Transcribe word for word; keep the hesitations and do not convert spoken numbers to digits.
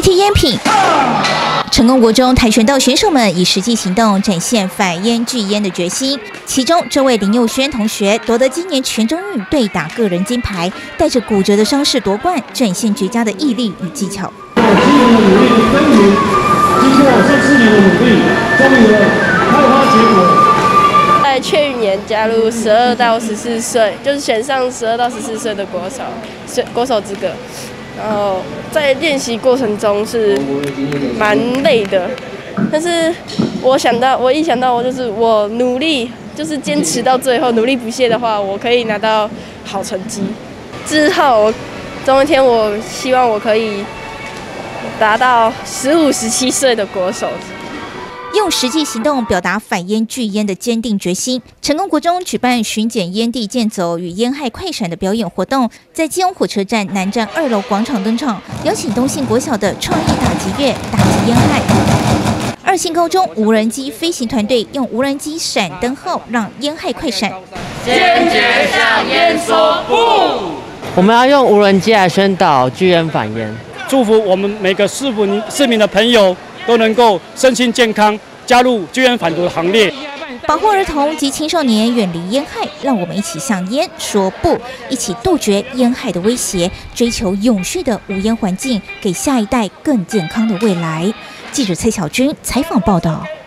替烟品。成功国中跆拳道选手们以实际行动展现反烟拒烟的决心。其中，这位林佑轩同学夺得今年全中运对打个人金牌，带着骨折的伤势夺冠，展现绝佳的毅力与技巧。 七年的努力，终于经过这四年的努力，终于开花结果。 在去年加入十二到十四岁，就是选上十二到十四岁的国手，国手资格。然后在练习过程中是蛮累的，但是我想到，我一想到我就是我努力，就是坚持到最后，努力不懈的话，我可以拿到好成绩。之后，总有一天我希望我可以达到十五、十七岁的国手。 用实际行动表达反烟拒烟的坚定决心。成功国中举办巡检烟蒂健走与烟害快闪的表演活动，在基隆火车站南站二楼广场登场，邀请东信国小的创意打击乐打击烟害。二信高中无人机飞行团队用无人机闪灯后让烟害快闪。 坚决向烟说不！ 我们要用无人机来宣导拒烟反烟， 祝福我们每个市民市民的朋友。 都能够身心健康，加入拒烟反毒的行列， 保护儿童及青少年远离烟害。让我们一起向烟说不，一起杜绝烟害的威胁，追求永续的无烟环境，给下一代更健康的未来。记者蔡小军采访报道。